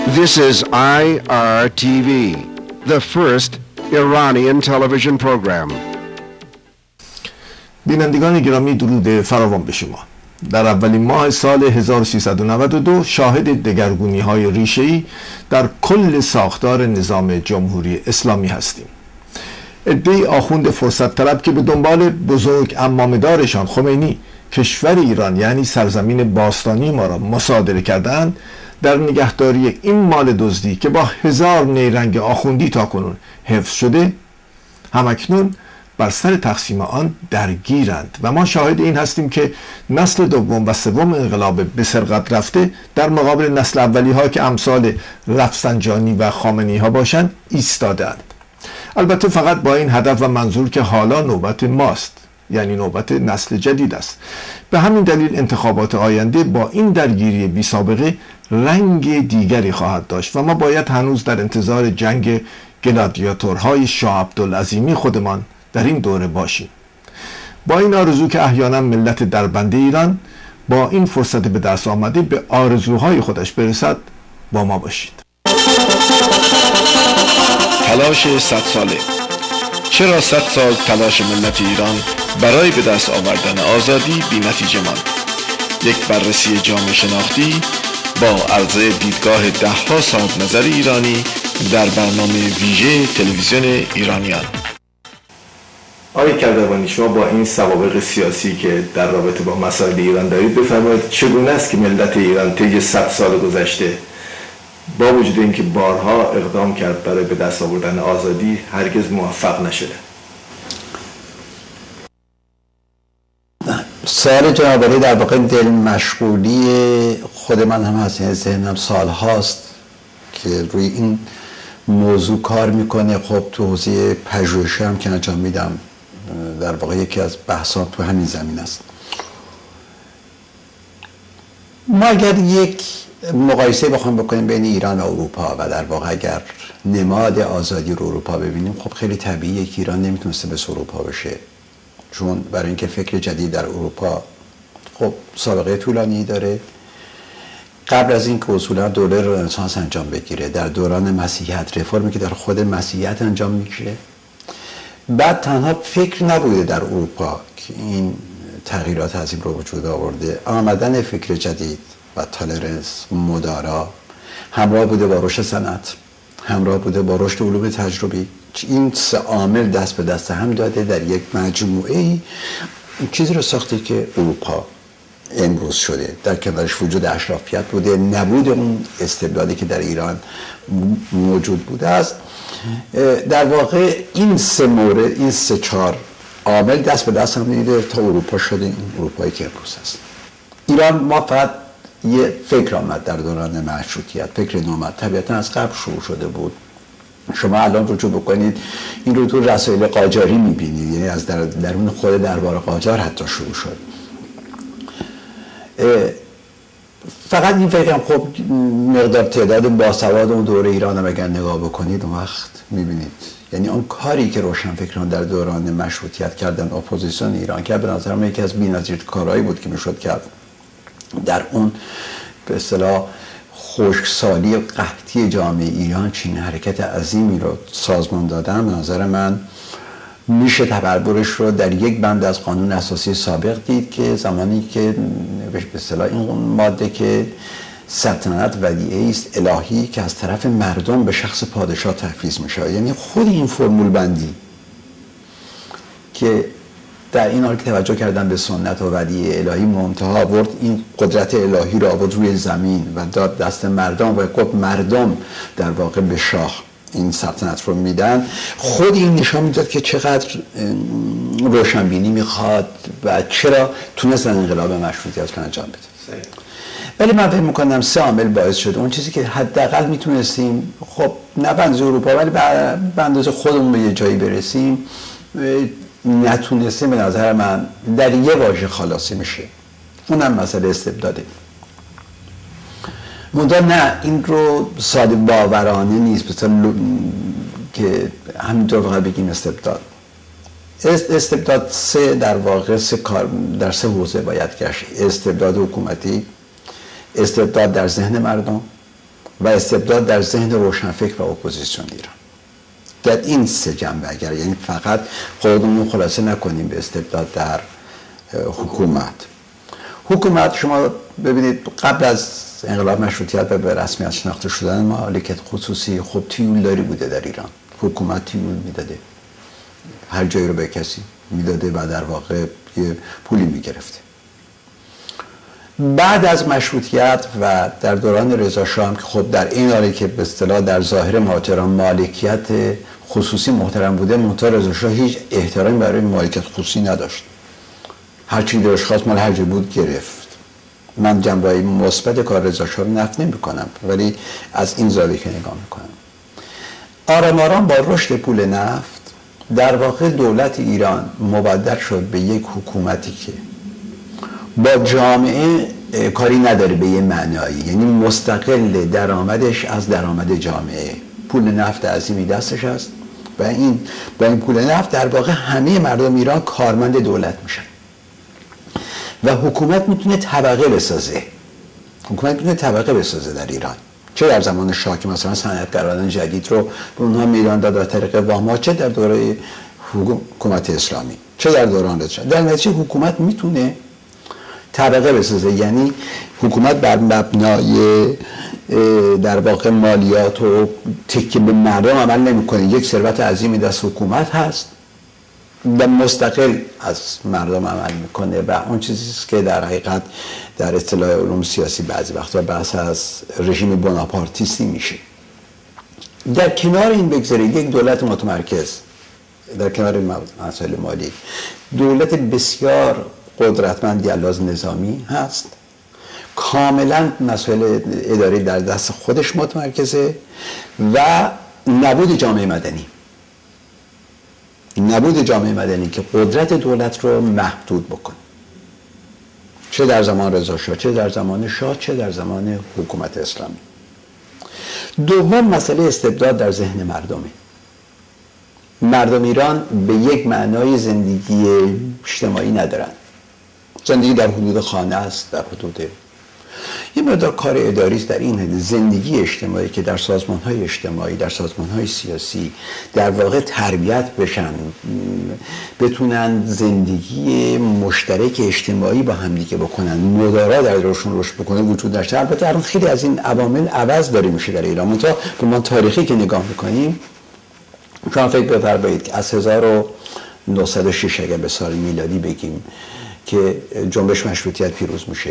This is IRTV, the first Iranian television program. بینندگان گرامی، درود فراوان به شما. در اولین ماه سال 1392 شاهد دگرگونی‌های ریشه‌ای در کل ساختار نظام جمهوری اسلامی هستیم. عده‌ای آخوند فرصت طلب که به دنبال بزرگ عمامه‌دارشان خمینی کشور ایران یعنی سرزمین باستانی ما را مصادره کردند، در نگهداری این مال دزدی که با 1000 نیرنگ آخوندی تاکنون حفظ شده، همکنون بر سر تقسیم آن درگیرند و ما شاهد این هستیم که نسل دوم و سوم انقلاب به سرقت رفته در مقابل نسل اولی ها که امثال رفسنجانی و خامنه‌ای ها باشند ایستادند. البته فقط با این هدف و منظور که حالا نوبت ماست، یعنی نوبت نسل جدید است. به همین دلیل انتخابات آینده با این درگیری بی سابقه رنگ دیگری خواهد داشت و ما باید هنوز در انتظار جنگ گلادیاتورهای شاه عبدالعظیمی خودمان در این دوره باشیم. با این آرزو که احیانا ملت دربنده ایران با این فرصت به دست آمده به آرزوهای خودش برسد، با ما باشید. تلاش 100 ساله. چرا 100 سال تلاش ملت ایران برای به دست آوردن آزادی بی نتیجه ماند؟ یک بررسی جامع شناختی با عرضه دیدگاه 10 صاحب نظر ایرانی در برنامه ویژه تلویزیون ایرانیان. آقای کردوانی، شما با این سوابق سیاسی که در رابطه با مسائل ایران دارید بفرمایید چگونه است که ملت ایران طی 100 سال گذشته با وجود اینکه بارها اقدام کرد برای به دست آوردن آزادی هرگز موفق نشده؟ سوال جناب عالی در واقع دل مشغولی خود من هم هست، یعنی ذهنم سال هاست که روی این موضوع کار میکنه. خب تو حوزه پژوهشی هم که انجام میدم، در واقع یکی از بحثات تو همین زمین است. ما اگر یک مقایسه بخوام بکنیم بین ایران و اروپا و در واقع اگر نماد آزادی رو اروپا ببینیم، خب خیلی طبیعیه که ایران نمیتونسته مثل اروپا بشه، چون برای اینکه فکر جدید در اروپا خب سابقه طولانی داره. قبل از این که اصولا دوره رنسانس انجام بگیره، در دوران مسیحیت رفرمی که در خود مسیحیت انجام میگیره، بعد تنها فکر نبوده در اروپا که این تغییرات عظیم رو وجود آورده. آمدن فکر جدید و تالرنس، مدارا، همراه بوده با رشد صنعت، همراه بوده با رشد علوم تجربی. این سه عامل دست به دست هم داده در یک مجموعه چیزی رو ساخته که اروپا امروز شده. در کنارش وجود اشرافیت بوده، نبود اون استبدادی که در ایران موجود بوده است. در واقع این سه مورد، این 3-4 عامل دست به دست هم دیده تا اروپا شده این اروپایی که امروز هست. ایران ما فقط یه فکر آمد در دوران مشروطیت، فکر نومد، طبیعتا از قبل شروع شده بود. شما الان رجوع بکنید این رو تو رسائل قاجاری میبینید، یعنی از درون خود دربار قاجار حتی شروع شد. فقط این فکر هم خب مقدار تعداد باسواد اون دوره ایران هم اگر نگاه بکنید اون وقت میبینید، یعنی اون کاری که روشنفکران در دوران مشروطیت کردن، اپوزیسیون ایران کرد، به نظر من یکی از بی‌نظیر کارهایی بود که میشد کرد. در اون به اصطلاح خشکسالی و قحطی جامعه ایران چین حرکت عظیمی رو سازمان دادن. به نظر من میشه تبربرش رو در یک بند از قانون اساسی سابق دید که زمانی که به اصطلاح این ماده که سلطنت ودیعه است الهی که از طرف مردم به شخص پادشاه تفویض میشه، یعنی خود این فرمول بندی که در این حال که توجه کردن به سنت و ودیعه الهی منتها آورد این قدرت الهی رو آورد روی زمین و داد دست مردم و گفت مردم در واقع به شاه این سلطنت رو میدن. خود این نشان میداد که چقدر روشنبینی میخواد و چرا تونست انقلاب مشروطیت رو انجام بده. ولی من فکر میکنم 3 عامل باعث شده اون چیزی که حداقل میتونستیم، خب نه به اندازه اروپا ولی به اندازه خودمون به یه جایی برسیم، نتونستیم. به نظر من در یه واژه خلاصی میشه، اونم مسئله استبداده. منتها نه این رو ساده باورانه نیست مثلا که همینطور فقط بگیم استبداد. استبداد در واقع 3 کار در 3 حوزه باید گشت: استبداد حکومتی، استبداد در ذهن مردم و استبداد در ذهن روشنفکر و اپوزیسیون ایران. در این سه جنبه، اگر یعنی فقط خودمون خلاصه نکنیم به استبداد در حکومت شما ببینید قبل از انقلاب مشروطیت و به رسمیت شناخته شدن مالکیت خصوصی خب تیولداری بوده در ایران. حکومت تیول میداده، هر جایی رو به کسی میداده و در واقع یه پولی میگرفته. بعد از مشروطیت و در دوران رضا شاه که خب در این حالی که به اصطلاح در ظاهر محترم مالکیت خصوصی محترم بوده، منتها رضا شاه هیچ احترامی برای مالکیت خصوصی نداشت. هر چی دلش خواست مال هر جا بود گرفت. من جنبه‌های مثبت کار رضا شاه رو نفی نمی‌کنم، ولی از این زاویه که نگاه می‌کنم، آرام آرام با رشد پول نفت در واقع دولت ایران مبدل شد به یک حکومتی که با جامعه کاری نداره به یه معنایی، یعنی مستقل درآمدش از درآمد جامعه. پول نفت عظیمی دستش هست و با این پول نفت در واقع همه مردم ایران کارمند دولت میشن و حکومت میتونه طبقه بسازه. در ایران، چه در زمان شاه که مثلا صنعتگران جدید رو به اونها میدان داد از طریق وام‌ها، چه در دوره حکومت اسلامی، چه در دوران رضا. در نتیجه حکومت میتونه طبقه بسازه، یعنی حکومت بر مبنای در واقع مالیات و تکیه به مردم عمل نمیکنه. یک ثروت عظیمی دست حکومت هست و مستقل از مردم عمل میکنه و اون چیزی است که در حقیقت در اصطلاح علوم سیاسی بعضی وقتا بحث از رژیم بوناپارتیستی میشه. در کنار این بگذارید یک دولت متمرکز در کنار مسائل مالی، دولت بسیار قدرتمندی علاوه نظامی هست، کاملا مسائل اداری در دست خودش متمرکزه و نبود جامعه مدنی که قدرت دولت رو محدود بکنه، چه در زمان رضا شاه، چه در زمان شاه، چه در زمان حکومت اسلامی. دوم مسئله استبداد در ذهن مردم ایران به یک معنای زندگی اجتماعی ندارن. زندگی در حدود خانه است، در حدود یه مقدار کار اداری است، در این حد زندگی اجتماعی که در سازمان‌های اجتماعی، در سازمان‌های سیاسی در واقع تربیت بشن، بتونن زندگی مشترک اجتماعی با همدیگه بکنن، مدارا در روشون رشد بکنه وجود داشته. البته الان خیلی از این عوامل عوض داره میشه در ایران. منتها به من تاریخی که نگاه میکنیم، شما فکر بفرمایید که از 1906 اگر به سال میلادی بگیم که جنبش مشروطیت پیروز میشه،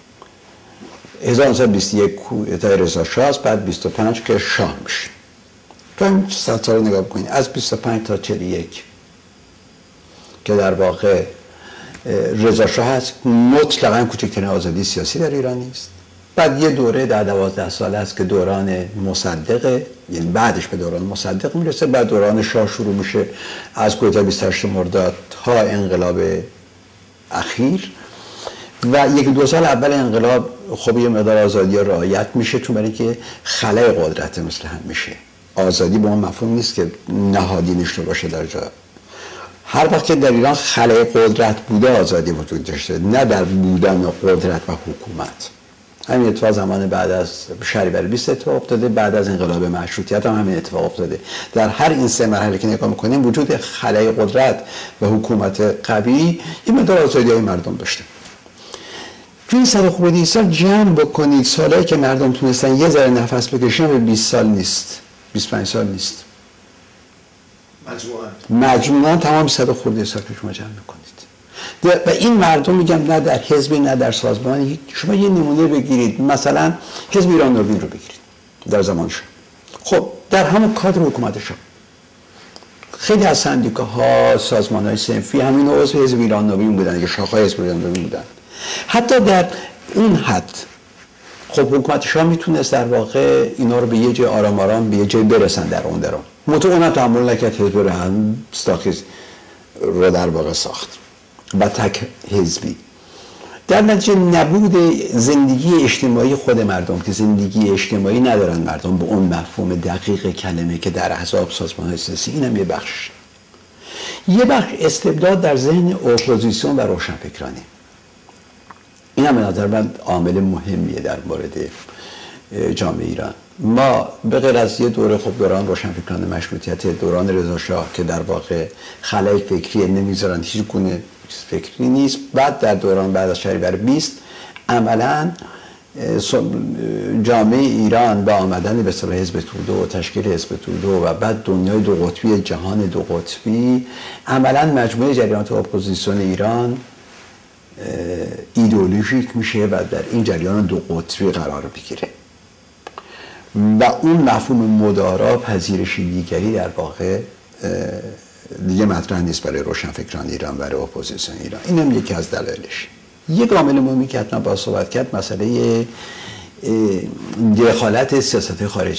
1921 کودتای رضا شاه است، بعد 25 که شاه میشه. تو این 100 سال نگاه بکنید، از 25 تا 41 که در واقع رضا شاه هست، مطلقاً کوچکترین آزادی سیاسی در ایران نیست. بعد یه دوره در 12 سال است که دوران مصدقه، یعنی بعدش به دوران مصدق میرسه. بعد دوران شاه شروع میشه از کودتای 28 مرداد تا انقلاب اخیر و یک دو سال اول انقلاب خب یه مقدار آزادی رعایت میشه، چون برای که خلای قدرت مثل هم میشه. آزادی به اون مفهوم نیست که نهادی نشته باشه در جا. هر وقت که در ایران خلای قدرت بوده آزادی وجود داشته، نه در بودن قدرت و حکومت. همین اتفاق زمان بعد از شهریور 20 اتفاق افتاده، بعد از انقلاب مشروطیت هم همین اتفاق افتاده. در هر این سه مرحله که نگاه میکنیم، وجود خلای قدرت و حکومت قوی یه مقدار آزادی‌های مردم داشته. تو این 100 خورده سال جمع بکنید سالایی که مردم تونستن یه ذره نفس بکشن به 20 سال نیست، 25 سال نیست. مجموعاً تمام 100 خورده سال که شما جمع میکنید و این مردم، میگم نه در حزبی نه در سازمانی. شما یه نمونه بگیرید، مثلا حزب ایران نوین رو بگیرید در زمانش. خب در همون کادر حکومتشون خیلی از سندیکاها، سازمان‌های صنفی همین عضو حزب ایران نوین بودن که شاخه‌های حزب ایران نوین بودن. حتی در اون حد خب حکومت شاه میتونست در واقع اینا رو به یه جای آرام آرام به یه جای برسن در اون درون. اونم تحمل نکرد، حزب رو هم استاخیز رو در واقع ساخت و تک حزبی. در نتیجه نبود زندگی اجتماعی خود مردم، که زندگی اجتماعی ندارن مردم به اون مفهوم دقیق کلمه که در احزاب، سازمان‌های سیاسی، اینم یه بخش. یه بخش استبداد در ذهن اپوزیسیون و روشنفکرانی. این هم به نظر من عامل مهمیه در مورد جامعه ایران. ما به غیر از یه دوره خب دوران روشنفکران مشروطیت، دوران رضا شاه که در واقع خلای فکری نمیذارن، هیچ گونه فکری نیست. بعد در دوران بعد از شهریور 20 عملاً جامعه ایران با آمدن به اصطلاح حزب توده و تشکیل حزب توده و بعد دنیای دو قطبی، جهان دو قطبی، عملاً مجموعه جریانات اپوزیسیون ایران ایدئولوژیک میشه و در این جریان دو قطبی قرار بگیره و اون مفهوم مدارا، پذیرشی دیگری در واقع دیگه مطرح نیست برای روشنفکران ایران، برای اپوزیسیون ایران. این هم یکی از دلایلش. یک عامل مهمی که حتما باید صحبت کرد مسئله دخالت سیاست خارجی.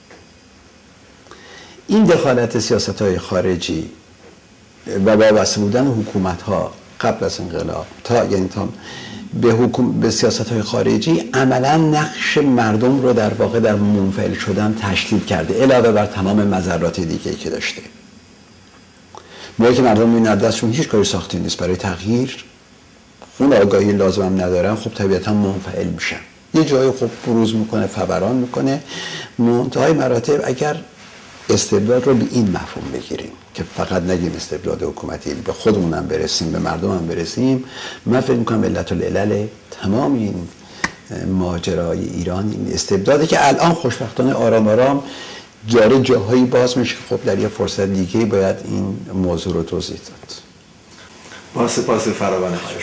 این دخالت سیاست‌های خارجی و وابسته بودن حکومت‌ها قبل از انقلاب تا به سیاست‌های خارجی عملاً نقش مردم رو در واقع در منفعل شدن تشدید کرده، علاوه بر تمام مضرات دیگه‌ای که داشته. موقعی که مردم می‌بینن دستشون هیچ کاری ساخته نیست برای تغییر، اون آگاهی لازم هم ندارن، خب طبیعتا منفعل میشن، یه جایی خب بروز میکنه، فوران میکنه. منتهای مراتب اگر استبداد رو به این مفهوم بگیریم که فقط نگیم استبداد حکومتی، به خودمون هم برسیم، به مردم هم برسیم، من فکر میکنم علت العلل تمام این ماجرای ایران این استبداده که الان خوشبختانه آرام آرام داره جاهایی باز میشه. خب در یه فرصت دیگه باید این موضوع رو توضیح داد. با سپاس فراوان خواهش.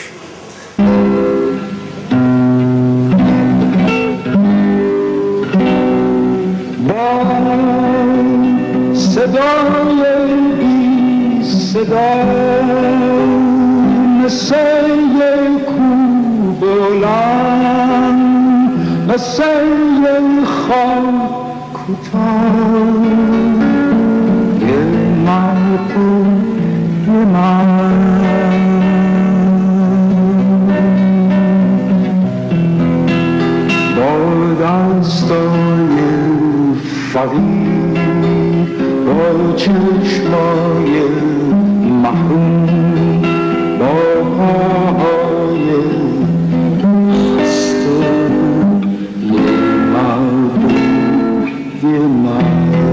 صدای بی صدا مثل کو بلند، مثل خاک کوتاه، یه مرد با دستای فقیر، با چشمای محروم، با پاهای خسته، یه مرد، یه مرد